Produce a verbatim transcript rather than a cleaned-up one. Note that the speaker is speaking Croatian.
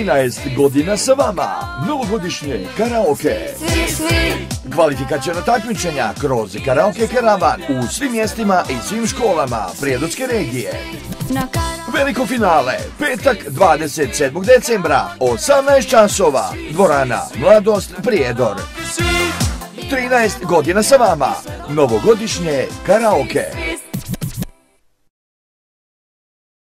trinaest godina sa vama. Novogodišnje karaoke. Kvalifikaciona takmičenja kroz karaoke karavan u svim mjestima i svim školama Prijedorske regije. Veliko finale, petak dvadeset sedmog decembra, osamnaest časova, dvorana Mladost Prijedor. trinaest godina sa vama, novogodišnje karaoke.